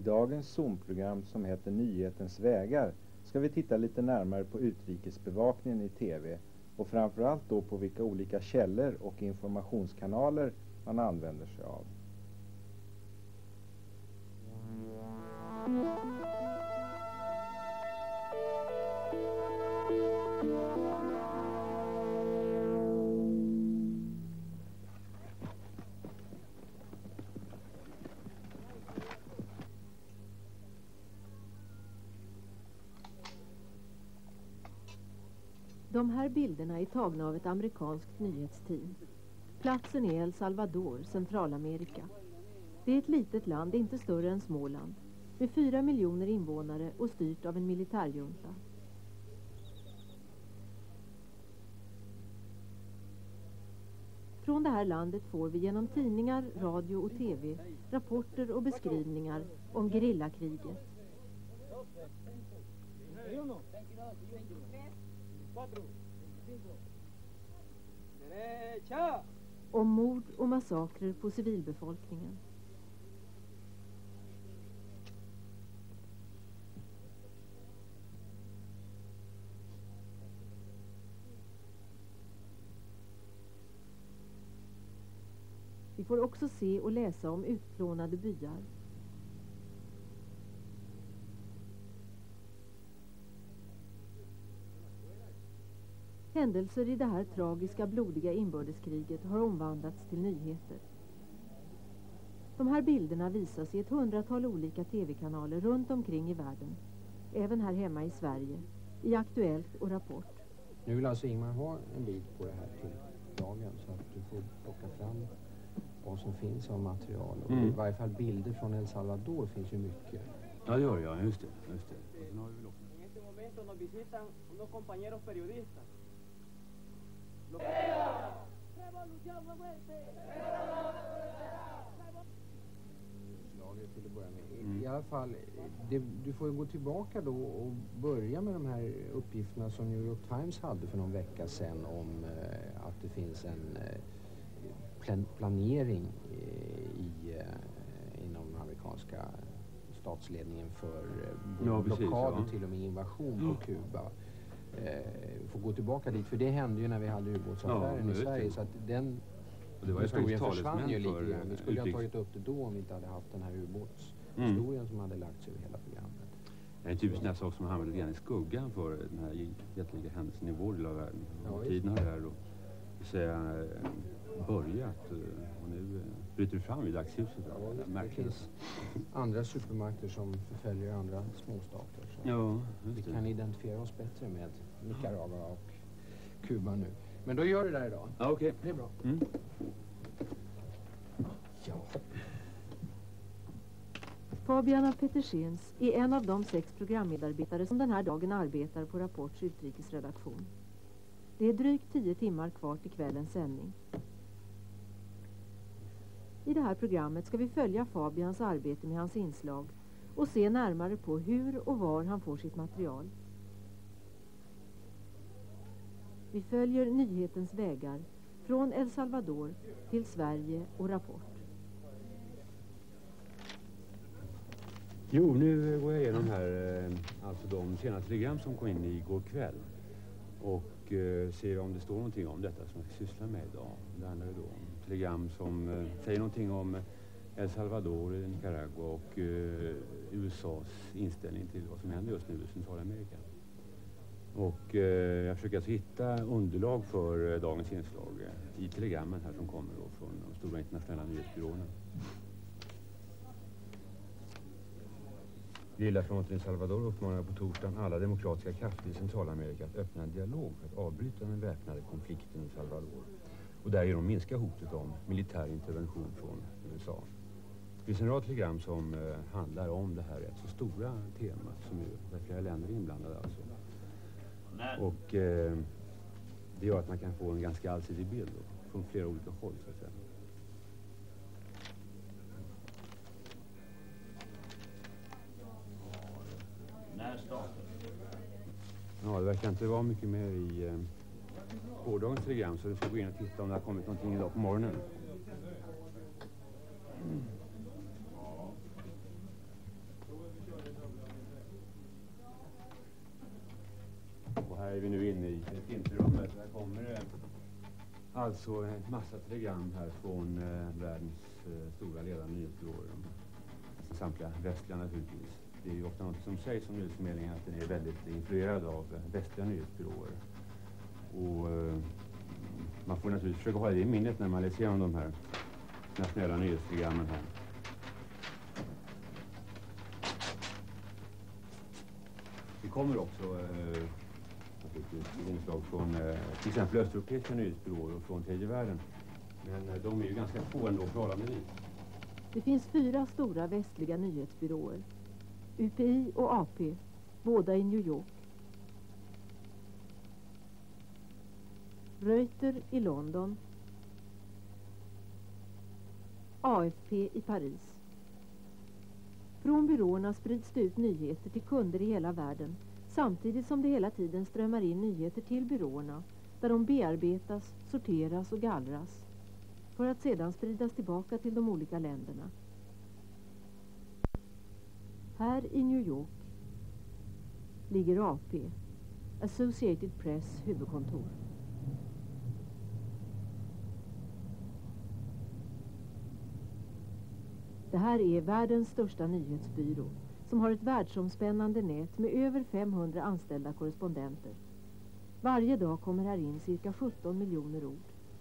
dagens Zoom-program som heter Nyhetens vägar ska vi titta lite närmare på utrikesbevakningen i tv och framförallt då på vilka olika källor och informationskanaler man använder sig av. De här bilderna är tagna av ett amerikanskt nyhetsteam. Platsen är El Salvador, Centralamerika. Det är ett litet land, inte större än Småland, med 4 miljoner invånare och styrt av en militärjunta. Från det här landet får vi genom tidningar, radio och tv rapporter och beskrivningar om gerillakriget. Om mord och massakrer på civilbefolkningen. Vi får också se och läsa om utplånade byar. Händelser i det här tragiska, blodiga inbördeskriget har omvandlats till nyheter. De här bilderna visas i ett 100-tal olika tv-kanaler runt omkring i världen. Även här hemma i Sverige, i Aktuellt och Rapport. Nu vill alltså Ingmar ha en bit på det här till dagen så att du får plocka fram vad som finns av material. Och i varje fall bilder från El Salvador finns ju mycket. Ja, det gör jag. Just det. En este momento nos visitan unos compañeros periodistas. Revolución a muerte. Till att börja med. I alla fall, du får gå tillbaka då och börja med de här uppgifterna som New York Times hade för någon vecka sedan om att det finns en planering inom den amerikanska statsledningen för blockad och till och med invasion på Kuba. Får gå tillbaka dit, för det hände ju när vi hade ubåtsaffären i Sverige, så att den historien försvann ju lite grann. Vi skulle ha tagit upp det då om vi inte hade haft den här ubåtshistorien som hade lagts över hela programmet. Det är en typisk sak som hamnar lite grann i skuggan för den här jättelika händelsen i vår del av världen. Ja, tiden har där då börjat och nu bryter fram i dagshuset. Ja, det finns andra supermakter som förföljer andra småstater. Så ja, vi kan identifiera oss bättre med Nicaragua och Kuba nu. Men då gör det där idag. Ja, okej. Det är bra. Ja. Fabiana Petersens är en av de 6 programmedarbetare som den här dagen arbetar på Rapports utrikesredaktion. Det är drygt 10 timmar kvar till kvällens sändning. I det här programmet ska vi följa Fabians arbete med hans inslag och se närmare på hur och var han får sitt material. Vi följer nyhetens vägar från El Salvador till Sverige och Rapport. Jo, nu går jag igenom här alltså de senaste telegram som kom in igår kväll och ser om det står någonting om detta som jag sysslar med idag. Det handlar ju då om telegram som säger någonting om El Salvador, Nicaragua och USAs inställning till vad som händer just nu i Centralamerika. Och jag försöker alltså hitta underlag för dagens inslag i telegrammen här som kommer då från de stora internationella nyhetsbyråerna. Gerillafronten i Salvador uppmanar på torsdagen alla demokratiska krafter i Centralamerika att öppna en dialog för att avbryta den väpnade konflikten i Salvador och därigenom minska hotet om militär intervention från USA. Det finns en rad telegram som handlar om det här rätt så stora temat som ju flera länder är inblandade alltså. Och det gör att man kan få en ganska allsidig bild då, från flera olika håll så att säga. Ja, det verkar inte vara mycket mer i gårdagens telegram, så du ska gå in och titta om det har kommit någonting idag på morgonen. är vi nu inne i filmrummet. Där kommer det alltså en massa telegram här från världens stora ledande nyhetsbyråer. Samtliga västliga naturligtvis. Det är ju ofta något som sägs om nyhetsförmedlingen att den är väldigt influerad av västliga nyhetsbyråer. Och man får naturligtvis försöka ha det i minnet när man läser igenom de här nationella nyhetsprogrammen här. Det kommer också inslag från till exempel östeuropeiska nyhetsbyråer och från tredje världen. Men de är ju ganska få ändå förhållandevis. Det finns 4 stora västliga nyhetsbyråer. UPI och AP, båda i New York. Reuters i London. AFP i Paris. Från byråerna sprids det ut nyheter till kunder i hela världen, samtidigt som det hela tiden strömmar in nyheter till byråerna, där de bearbetas, sorteras och gallras, för att sedan spridas tillbaka till de olika länderna. Här i New York ligger AP, Associated Press huvudkontor. Det här är världens största nyhetsbyrå som har ett världsomspännande nät med över 500 anställda korrespondenter. Varje dag kommer här in cirka 17 miljoner ord.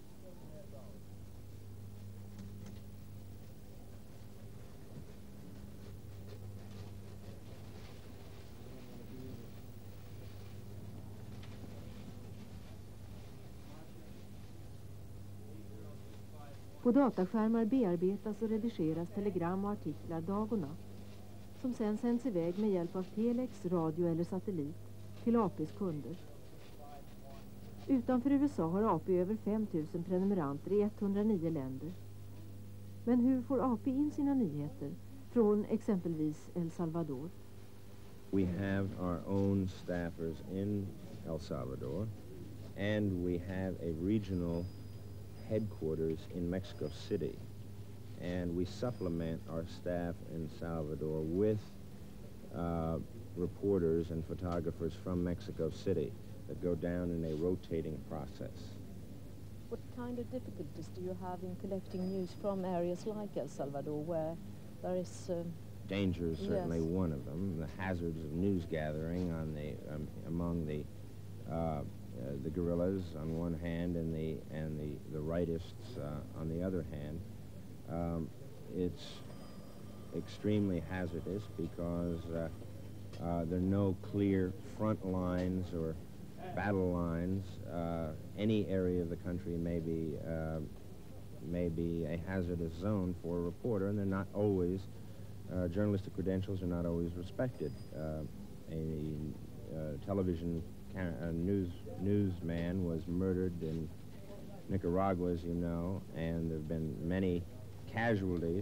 På dataskärmar bearbetas och redigeras telegram och artiklar dag och natt, som sen sänds iväg med hjälp av telex, radio eller satellit till APs kunder. Utanför USA har AP över 5 000 prenumeranter i 109 länder. Men hur får AP in sina nyheter från exempelvis El Salvador? We have our own staffers in El Salvador, and we have a regional headquarters in Mexico City, and we supplement our staff in Salvador with reporters and photographers from Mexico City that go down in a rotating process. What kind of difficulties do you have in collecting news from areas like El Salvador where there is danger is certainly yes. one of them. The hazards of news gathering on the among the guerrillas on one hand and the rightists on the other hand. It's extremely hazardous because there are no clear front lines or battle lines. Any area of the country may be a hazardous zone for a reporter, and they're not always, journalistic credentials are not always respected. A television newsman was murdered in Nicaragua, as you know, and there have been many casualties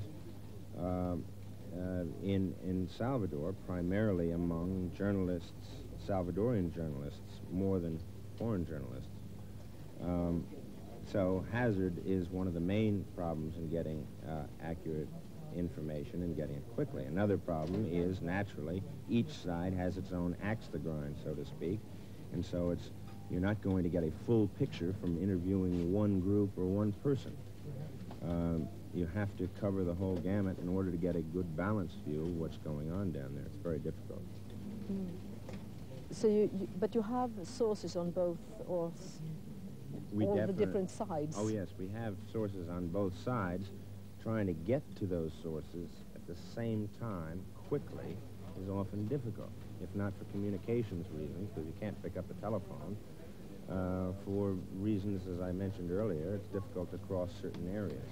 in Salvador, primarily among journalists, Salvadorian journalists, more than foreign journalists. So hazard is one of the main problems in getting accurate information and getting it quickly. Another problem is, naturally, each side has its own axe to grind, so to speak, and so you're not going to get a full picture from interviewing one group or one person. You have to cover the whole gamut in order to get a good balanced view of what's going on down there. It's very difficult. Mm. So but you have sources on both, or all the different sides? Oh yes, we have sources on both sides. Trying to get to those sources at the same time quickly is often difficult, if not for communications reasons, because you can't pick up a telephone. For reasons, as I mentioned earlier, it's difficult to cross certain areas.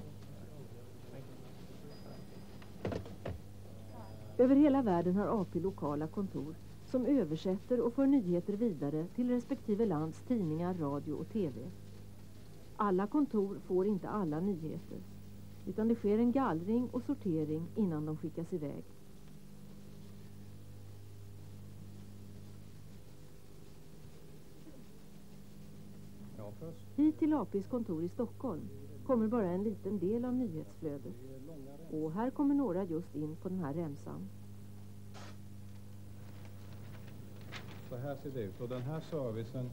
Över hela världen har AP lokala kontor som översätter och för nyheter vidare till respektive lands tidningar, radio och tv. Alla kontor får inte alla nyheter, utan det sker en gallring och sortering innan de skickas iväg. Hit till APs kontor i Stockholm kommer bara en liten del av nyhetsflödet. Och här kommer några just in på den här remsan. Så här ser det ut. Och den här servicen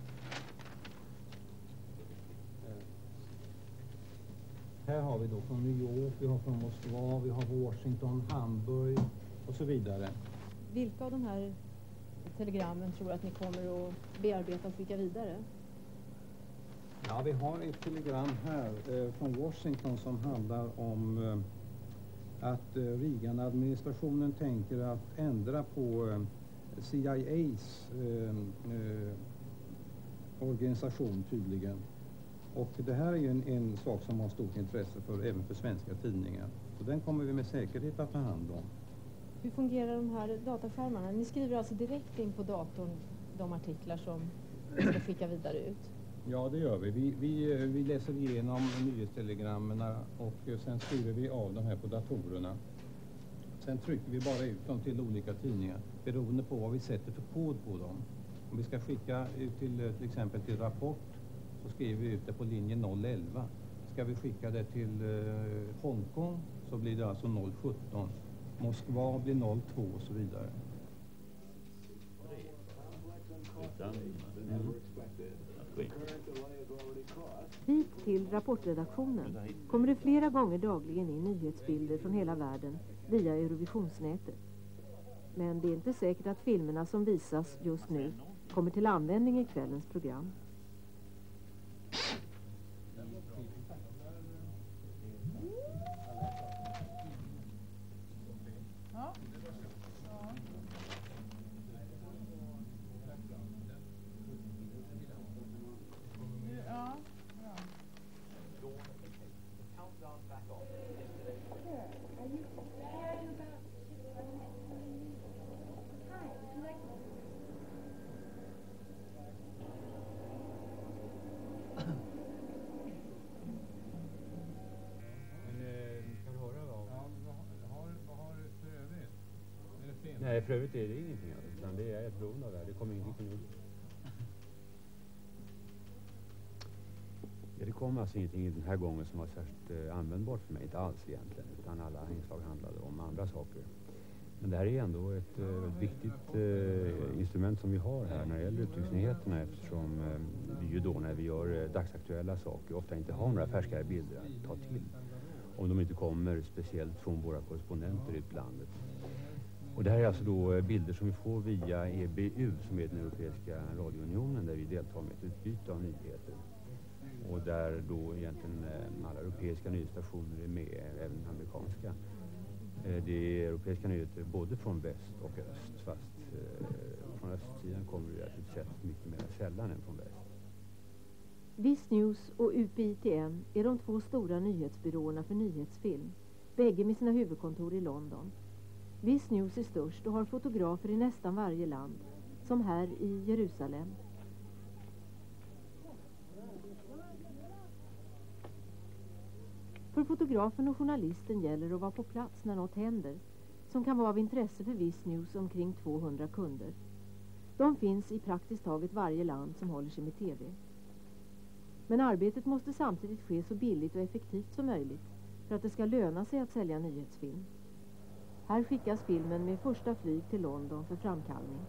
här har vi då från New York, vi har från Moskva, vi har Washington, Hamburg och så vidare. Vilka av de här telegrammen tror att ni kommer att bearbeta och skicka vidare? Ja, vi har ett telegram här från Washington som handlar om att Reagan-administrationen tänker att ändra på CIAs organisation tydligen. Och det här är ju en sak som har stort intresse för även för svenska tidningar. Så den kommer vi med säkerhet att ta hand om. Hur fungerar de här dataskärmarna? Ni skriver alltså direkt in på datorn de artiklar som ni ska skicka vidare ut? Ja, det gör vi. Vi läser igenom nyhetstelegrammen och sen skriver vi av de här på datorerna. Sen trycker vi bara ut dem till olika tidningar beroende på vad vi sätter för kod på dem. Om vi ska skicka ut till exempel till Rapport så skriver vi ut det på linje 011. Ska vi skicka det till Hongkong så blir det alltså 017. Moskva blir 02 och så vidare. Hit till rapportredaktionen kommer det flera gånger dagligen in nyhetsbilder från hela världen via Eurovisionsnätet. Men det är inte säkert att filmerna som visas just nu kommer till användning i kvällens program. Nej, för övrigt är det ingenting av det, utan det är ett beroende av det. Det kommer ingenting nytt. Ja, det kom alltså ingenting den här gången som var särskilt användbart för mig, inte alls egentligen, utan alla inslag handlade om andra saker. Men det här är ändå ett viktigt instrument som vi har här när det gäller uttrycksnyheterna, eftersom vi ju då när vi gör dagsaktuella saker ofta inte har några färskare bilder att ta till. Om de inte kommer speciellt från våra korrespondenter i utlandet. Och det här är alltså då bilder som vi får via EBU, som är den Europeiska radiounionen, där vi deltar med ett utbyte av nyheter. Och där då egentligen alla europeiska nyhetsstationer är med, även amerikanska. Det är europeiska nyheter både från väst och öst, fast från östsidan kommer det relativt sett mycket mer sällan än från väst. Viz News och UPITN är de två stora nyhetsbyråerna för nyhetsfilm, bägge med sina huvudkontor i London. Viz News är störst och har fotografer i nästan varje land, som här i Jerusalem. För fotografen och journalisten gäller att vara på plats när något händer, som kan vara av intresse för Viz News omkring 200 kunder. De finns i praktiskt taget varje land som håller sig med tv. Men arbetet måste samtidigt ske så billigt och effektivt som möjligt för att det ska löna sig att sälja nyhetsfilm. Här skickas filmen med första flyg till London för framkallning.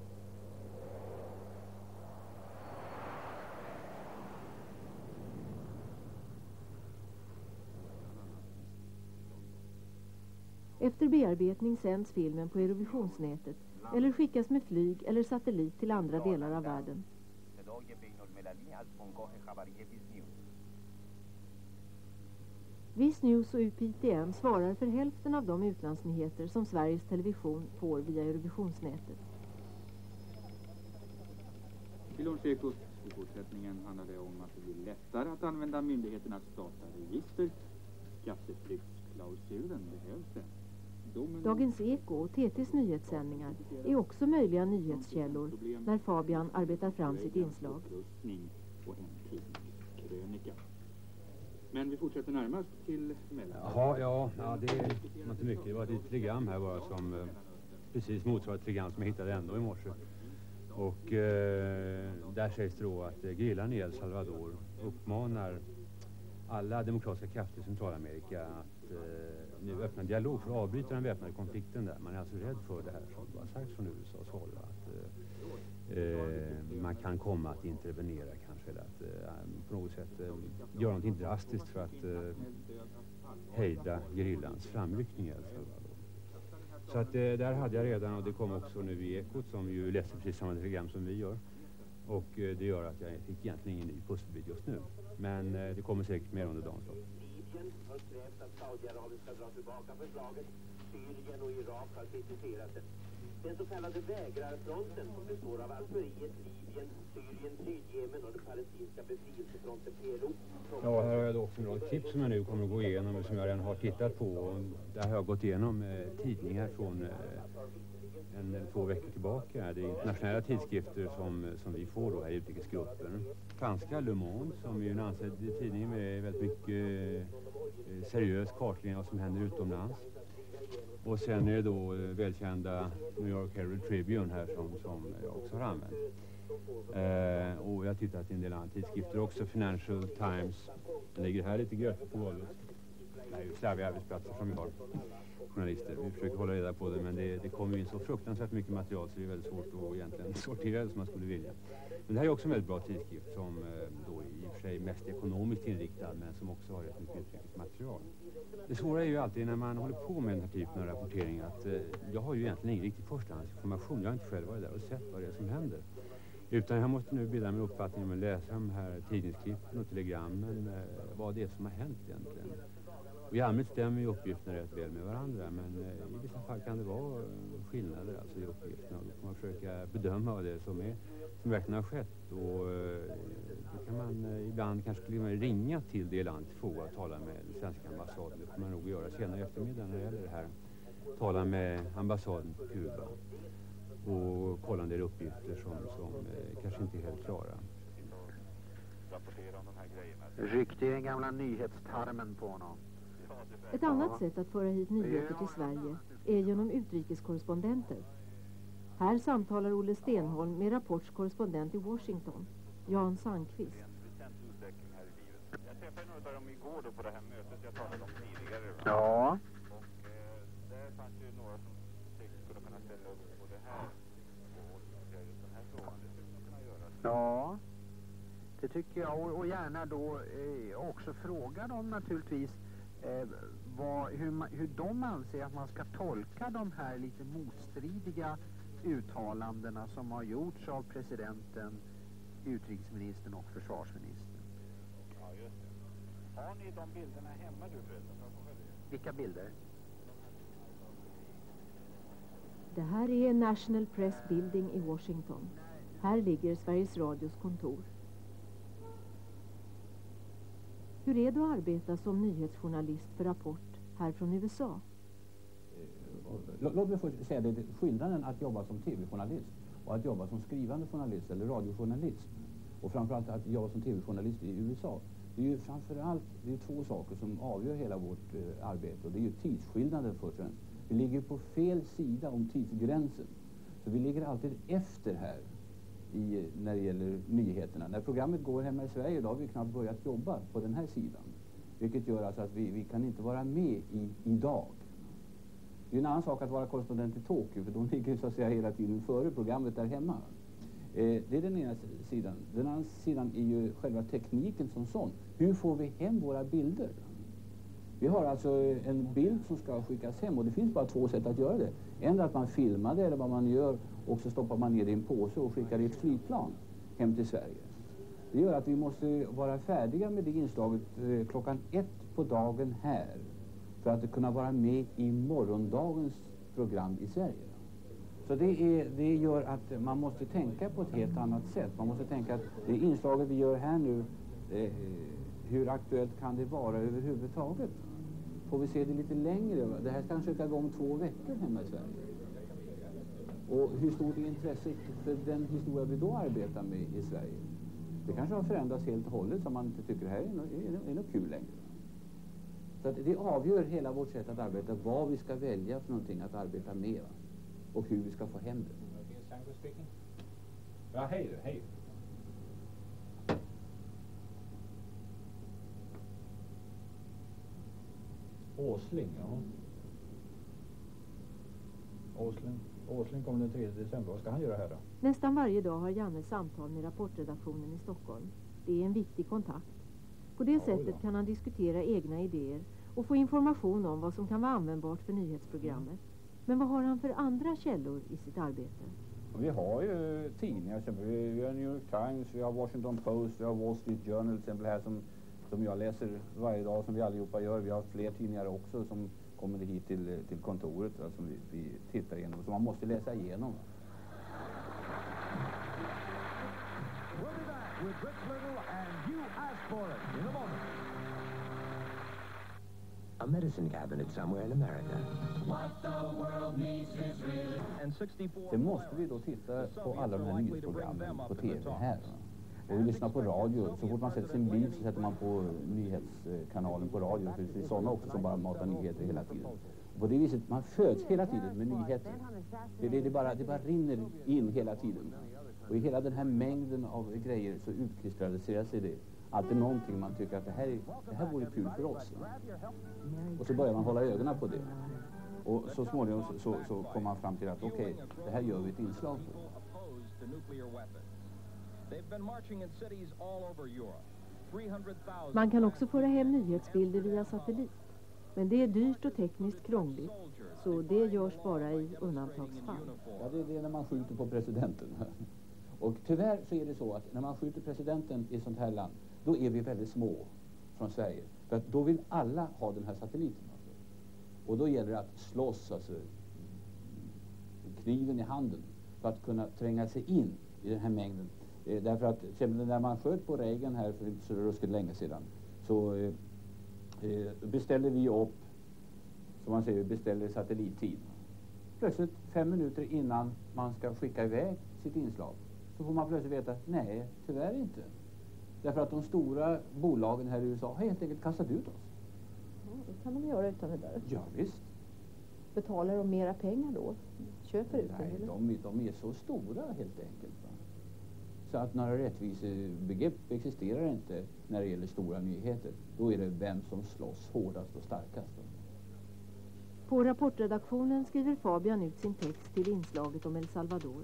Efter bearbetning sänds filmen på Eurovisionsnätet eller skickas med flyg eller satellit till andra delar av världen. Viz News och UPITN svarar för hälften av de utlandsnyheter som Sveriges Television får via Eurovisionsnätet. I Lunchekot i fortsättningen handlar det om att det blir lättare att använda myndigheternas dataregister. Skatteflyktsklausulen behövs det. Dagens Eko och TT:s nyhetssändningar är också möjliga nyhetskällor när Fabian arbetar fram sitt inslag. Och en tidningskrönika. Men vi fortsätter närmast till mellan. Ja, det är inte mycket. Det var ett telegram här bara som precis motsvarar ett telegram som jag hittade ändå i morse. Och där sägs det då att gerillan i El Salvador uppmanar alla demokratiska krafter i Centralamerika att öppna dialog för att avbryta den väpnade konflikten där. Man är alltså rädd för det här som har sagts från USAs håll, att man kan komma att intervenera kanske, eller att på något sätt göra någonting drastiskt för att hejda gerillans framryckning i El Salvador. Så att där hade jag redan, och det kom också nu i Ekot som ju läser precis samma telegram som vi gör. Och det gör att jag fick egentligen ingen ny pusselbit just nu. Men det kommer säkert mer under dagens lopp. Libyen har krävt att Saudiarabien ska dra tillbaka förslaget. Syrien och Irak har kritiserat det. Den så kallade vägrarfronten som består av Algeriet, Libyen, Syrien, Sydjemen och den palestinska befrielsefronten PLO. Ja, här har jag då också några tips som jag nu kommer att gå igenom, som jag redan har tittat på. Och där har jag gått igenom tidningar från 2 veckor tillbaka. Det är internationella tidskrifter som vi får då här i utrikesgruppen. Franska Le Monde, som är en ansedd tidning med väldigt mycket seriös kartläggning av vad som händer utomlands. Och sen är det då välkända New York Herald Tribune här som jag också har använt. Och jag har tittat i en del andra tidskrifter också. Financial Times, den ligger här lite gröt på golvet. Det är ju slarviga arbetsplatser som vi har, journalister. Vi försöker hålla reda på det, men det kommer in så fruktansvärt mycket material så det är väldigt svårt att egentligen sortera det som man skulle vilja. Men det här är också en väldigt bra tidskrift som då i och för sig mest ekonomiskt inriktad, men som också har rätt mycket utrikesmaterial. Det svåra är ju alltid när man håller på med den här typen av rapportering att jag har ju egentligen ingen riktig förstahandsinformation. Jag har inte själv varit där och sett vad det är som händer. Utan jag måste nu bilda min uppfattning om att läsa de här tidningsklippen och telegrammen, vad det är som har hänt egentligen. Och i allmänhet stämmer ju uppgifterna rätt väl med varandra, men i vissa fall kan det vara skillnader alltså i uppgifterna. Då får man försöka bedöma vad det är som verkligen har skett. Och då kan man ibland kanske ringa till det land till fråga och tala med den svenska ambassaden. Det får man nog göra senare i eftermiddag när det gäller det här. Tala med ambassaden på Kuba och kolla en del uppgifter som kanske inte är helt klara. Ryckte i den gamla nyhetstarmen på honom. Ett annat sätt att föra hit nyheter till Sverige är genom utrikeskorrespondenter. Här samtalar Olle Stenholm med Rapports korrespondent i Washington, Jan Sandqvist. Jag träffade några av dem igår då på det här mötet jag talade om tidigare. Ja. Och där fanns ju några som säkert skulle kunna ställa upp på det här och den här frågan. Det skulle man kunna göra. Ja, det tycker jag. Och gärna då också fråga dem naturligtvis hur de anser att man ska tolka de här lite motstridiga uttalandena som har gjorts av presidenten, utrikesministern och försvarsministern. Ja, just det. Har ni de bilderna hemma du förresten? Vilka bilder? Det här är National Press Building i Washington. Här ligger Sveriges Radios kontor. Hur är det att arbeta som nyhetsjournalist för Rapport här från USA? Låt mig först säga det, skillnaden att jobba som tv-journalist och att jobba som skrivande journalist eller radiojournalist och framförallt att jobba som tv-journalist i USA. Det är ju framförallt två saker som avgör hela vårt arbete, och det är ju tidsskillnaden först och främst. Vi ligger på fel sida om tidsgränsen, så vi ligger alltid efter här när det gäller nyheterna. När programmet går hemma i Sverige, då har vi knappt börjat jobba på den här sidan. Vilket gör alltså att vi kan inte vara med idag. Det är en annan sak att vara korrespondent i Tokyo, för de ligger så att säga hela tiden före programmet där hemma. Det är den ena sidan. Den andra sidan är ju själva tekniken som sån. Hur får vi hem våra bilder? Vi har alltså en bild som ska skickas hem, och det finns bara två sätt att göra det. En är att man filmar det eller vad man gör, och så stoppar man ner det i en påse och skickar det i ett flygplan hem till Sverige. Det gör att vi måste vara färdiga med det inslaget klockan 1 på dagen här, för att kunna vara med i morgondagens program i Sverige. Så det gör att man måste tänka på ett helt annat sätt. Man måste tänka att det inslaget vi gör här nu, hur aktuellt kan det vara överhuvudtaget? Får vi se det lite längre? Det här kanske ska gå om 2 veckor hemma i Sverige. Och hur stort är intresset för den historia vi då arbetar med i Sverige? Det kanske har förändrats helt och hållet, så man inte tycker det här är något kul längre. Så att det avgör hela vårt sätt att arbeta, vad vi ska välja för någonting att arbeta med, och hur vi ska få hem det. Ja, hej. Åsling, ja. Åsling kommer den 3 december. Vad ska han göra här då? Nästan varje dag har Janne samtal med rapportredaktionen i Stockholm. Det är en viktig kontakt. På det sättet kan han diskutera egna idéer och få information om vad som kan vara användbart för nyhetsprogrammet. Men vad har han för andra källor i sitt arbete? Vi har ju tidningar, vi har New York Times, vi har Washington Post, vi har Wall Street Journal till exempel här som jag läser varje dag, som vi allihopa gör. Vi har fler tidningar också som kommer hit till kontoret, som vi tittar igenom, så man måste läsa igenom. A medicine cabinet somewhere in America. Sen måste vi då titta på alla de här nyhetsprogrammen på tv här. Och vi lyssnar på radio. Så fort man sätter sin bil så sätter man på nyhetskanalen på radio. För det är sådana också som bara matar nyheter hela tiden. Och på det viset, man föds hela tiden med nyheter. Det bara rinner in hela tiden. Och i hela den här mängden av grejer så utkristalliserar sig det. Alltid någonting man tycker att det här vore kul för oss. Och så börjar man hålla ögonen på det. Och så småningom så kommer man fram till att okej, det här gör vi ett inslag på. Man kan också föra hem nyhetsbilder via satellit. Men det är dyrt och tekniskt krångligt, så det görs bara i undantagsfall. Ja, det är när man skjuter på presidenten. Och tyvärr så är det så att när man skjuter presidenten i ett sånt här land, då är vi väldigt små från Sverige. För att då vill alla ha den här satelliten. Alltså. Och då gäller det att slåss, alltså kniven i handen, för att kunna tränga sig in i den här mängden. Därför att till exempel när man sköt på Reagan här för inte så ruskigt länge sedan, så beställde vi upp, som man säger, beställer satellittid. Plötsligt 5 minuter innan man ska skicka iväg sitt inslag, så får man plötsligt veta, nej, tyvärr inte. Därför att de stora bolagen här i USA har helt enkelt kastat ut oss. Ja, det kan de göra utan vidare. Ja, visst. Betalar de mera pengar då? Köper ut nej, de är så stora helt enkelt. Va? Så att några rättvisebegrepp existerar inte när det gäller stora nyheter. Då är det vem som slåss hårdast och starkast. På rapportredaktionen skriver Fabian ut sin text till inslaget om El Salvador.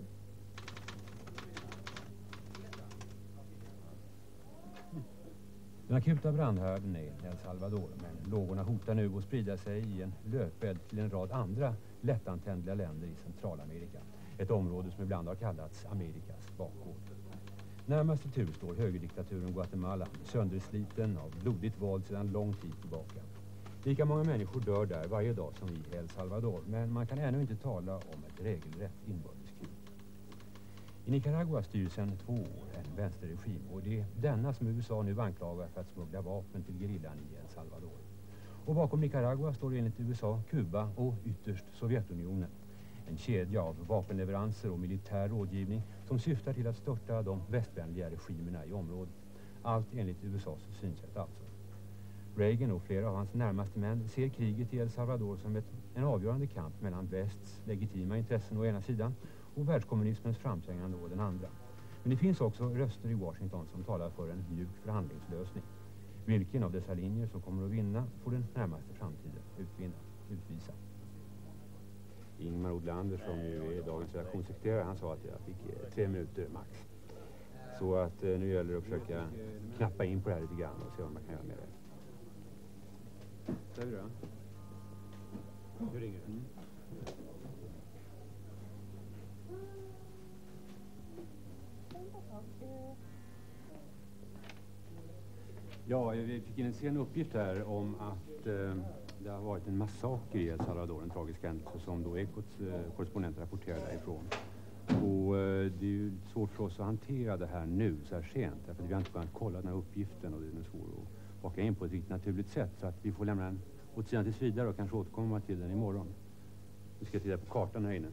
Den akuta brandhärden är El Salvador, men lågorna hotar nu att sprida sig i en löpeld till en rad andra lättantändliga länder i Centralamerika. Ett område som ibland har kallats Amerikas bakgård. Närmast i tur står högerdiktaturen Guatemala, söndersliten av blodigt våld sedan lång tid tillbaka. Lika många människor dör där varje dag som i El Salvador, men man kan ännu inte tala om ett regelrätt inbördeskrig. I Nicaragua styr sedan 2 år en vänsterregim, och det är denna som USA nu anklagar för att smuggla vapen till gerillan i El Salvador. Och bakom Nicaragua står enligt USA, Kuba och ytterst Sovjetunionen. En kedja av vapenleveranser och militär rådgivning som syftar till att störta de västvänliga regimerna i området. Allt enligt USAs synsätt alltså. Reagan och flera av hans närmaste män ser kriget i El Salvador som en avgörande kamp mellan västs legitima intressen å ena sidan och världskommunismens framträngande å den andra. Men det finns också röster i Washington som talar för en mjuk förhandlingslösning. Vilken av dessa linjer som kommer att vinna får den närmaste framtiden utvisa. Ingmar Odlander, som ju är dagens redaktionssekreterare, han sa att jag fick 3 minuter max. Så att nu gäller det att försöka knappa in på det här lite grann och se vad man kan göra med det. Säger du då? Nu ringer det. Ja, vi fick in en sen uppgift här om att det har varit en massaker i El Salvador, en tragisk händelse som då Ekots korrespondent rapporterar därifrån. Och det är ju svårt för oss att hantera det här nu så här sent, därför att vi har inte kunnat kolla den här uppgiften och det är svårt att baka in på ett riktigt naturligt sätt, så att vi får lämna den åt sidan tills vidare och kanske återkomma till den imorgon. Vi ska titta på kartan här inne.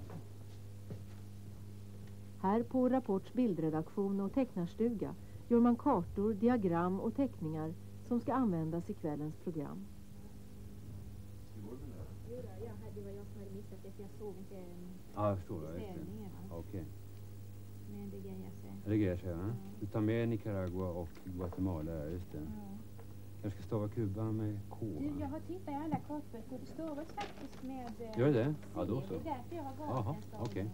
Här på Rapports bildredaktion och tecknarstuga gör man kartor, diagram och teckningar som ska användas i kvällens program. Det var jag som hade missat det, för jag såg inte jag förstår. Okej. Men det grejer sig. Det grejer sig, ja. Du tar med Nicaragua och Guatemala, just det. Jag ska stava Kuba med K. Du, jag har tittat i alla kartböcker. Det stavas faktiskt med... Gör det? Ja, då så. Det är därför jag har valt Jaha, den stavningen. okej.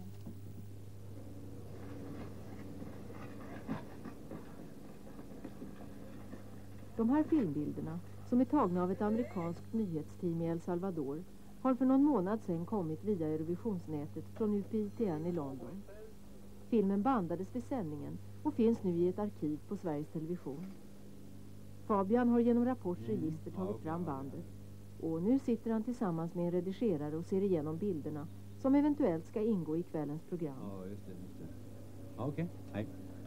De här filmbilderna, som är tagna av ett amerikanskt nyhetsteam i El Salvador, har för någon månad sedan kommit via Eurovisionsnätet från UPITN i London. Filmen bandades vid sändningen och finns nu i ett arkiv på Sveriges Television. Fabian har genom Rapports register tagit fram bandet och nu sitter han tillsammans med en redigerare och ser igenom bilderna som eventuellt ska ingå i kvällens program. Ja, just det. Okej, hej.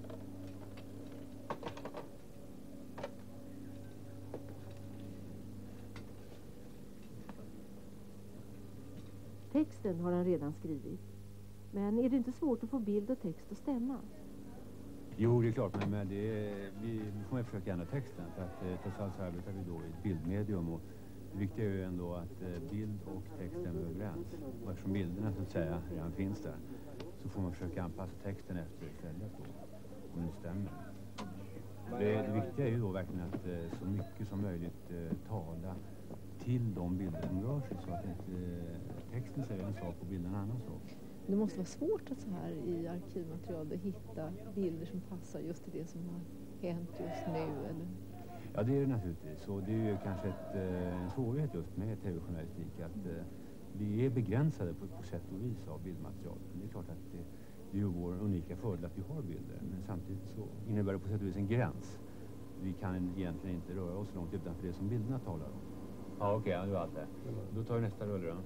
Texten har han redan skrivit. Men är det inte svårt att få bild och text att stämma? Jo, det är klart, men vi får försöka ändra texten för att trots allt så arbetar vi då i ett bildmedium och det viktiga är ju ändå att bild och text stämmer överens. Och eftersom bilderna så att säga redan finns där så får man försöka anpassa texten efter istället då, om det stämmer. Det viktiga är ju då verkligen att så mycket som möjligt tala till de bilder som rör sig så att inte texten säger en sak och bilden en annan sak. Det måste vara svårt att så här i arkivmaterial hitta bilder som passar just till det som har hänt just nu, eller? Ja, det är det naturligtvis. Och det är ju kanske en svårighet just med tv-journalistik att vi är begränsade på sätt och vis av bildmaterial. Det är klart att det är ju vår unika fördel att vi har bilder, men samtidigt så innebär det på sätt och vis en gräns. Vi kan egentligen inte röra oss långt utanför det som bilderna talar om. Ja, okej, ja, det var allt det. Då tar vi nästa rulle då.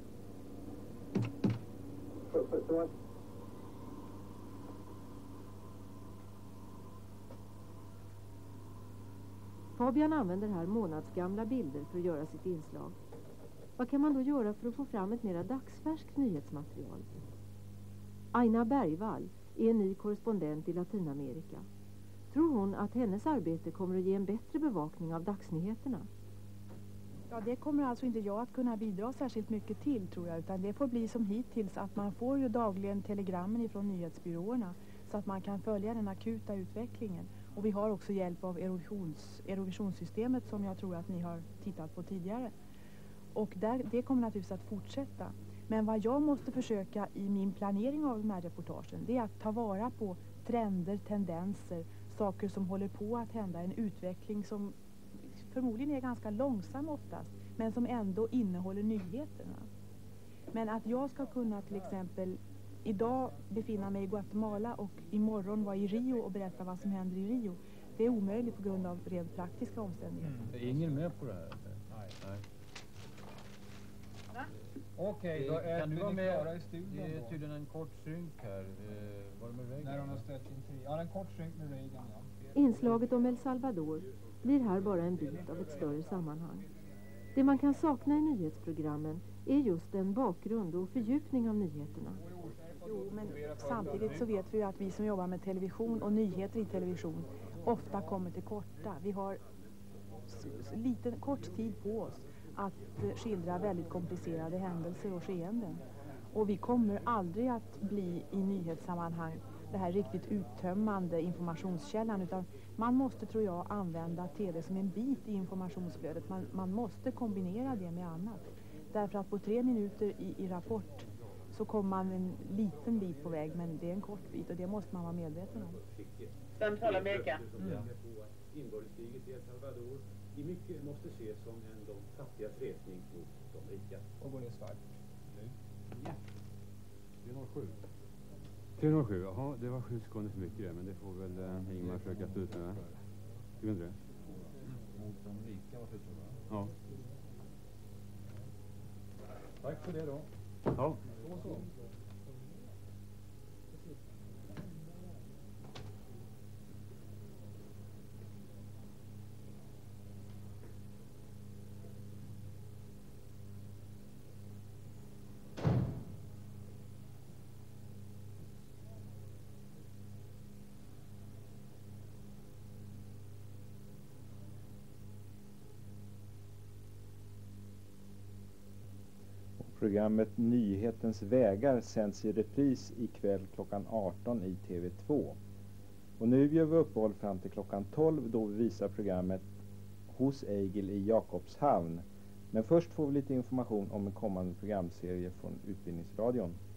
Fabian använder här månadsgamla bilder för att göra sitt inslag. Vad kan man då göra för att få fram ett mera dagsfärskt nyhetsmaterial? Aina Bergvall är en ny korrespondent i Latinamerika. Tror hon att hennes arbete kommer att ge en bättre bevakning av dagsnyheterna? Ja, det kommer alltså inte jag att kunna bidra särskilt mycket till, tror jag, utan det får bli som hittills att man får ju dagligen telegrammen ifrån nyhetsbyråerna så att man kan följa den akuta utvecklingen. Och vi har också hjälp av Eurovisionssystemet som jag tror att ni har tittat på tidigare. Och det kommer naturligtvis att fortsätta. Men vad jag måste försöka i min planering av de här reportagen, det är att ta vara på trender, tendenser, saker som håller på att hända, en utveckling som förmodligen är ganska långsam oftast, men som ändå innehåller nyheterna. Men att jag ska kunna till exempel idag befinna mig i Guatemala och imorgon vara i Rio och berätta vad som händer i Rio, det är omöjligt på grund av rent praktiska omständigheter. Det är ingen med på det här? Nej. Okej, då är du med i studion. Det är tydligen en kort synk här. Var det med Reagan? När hon har ställt in 3. Ja, en kort synk med Reagan, ja. Inslaget om El Salvador blir här bara en bit av ett större sammanhang. Det man kan sakna i nyhetsprogrammen är just en bakgrund och fördjupning av nyheterna. Jo, men samtidigt så vet vi att vi som jobbar med television och nyheter i television ofta kommer till korta. Vi har kort tid på oss att skildra väldigt komplicerade händelser och skeenden. Och vi kommer aldrig att bli i nyhetssammanhang det här riktigt uttömmande informationskällan, utan man måste, tror jag, använda tv som en bit i informationsflödet. Man måste kombinera det med annat. Därför att på 3 minuter i Rapport så kommer man en liten bit på väg, men det är en kort bit och det måste man vara medveten om. Centralamerika. Inbördeskriget i El Salvador i mycket måste ses som de fattigas resning mot de rika. Och går det svart nu? Ja. 307. 307, jaha, det var 7 sekunder för mycket det, men det får väl Ingmar försöka stå ut med. Ska vi inte det? Mot de rika var det, ja. Tack för det då. Ja. Så. Programmet Nyhetens vägar sänds i repris ikväll klockan 18 i TV2. Och nu gör vi uppehåll fram till klockan 12 då vi visar programmet hos Eigil i Jakobshavn. Men först får vi lite information om en kommande programserie från Utbildningsradion.